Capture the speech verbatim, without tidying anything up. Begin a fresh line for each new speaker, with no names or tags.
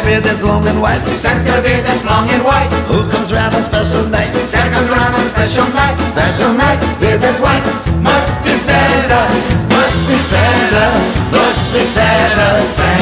a beard that's long and white.
Santa's got a beard that's long and white.
Who comes round on special night?
Santa comes around on a special night.
Special night, beard that's white.
Must be Santa,
Must be Santa, must be Santa, Santa.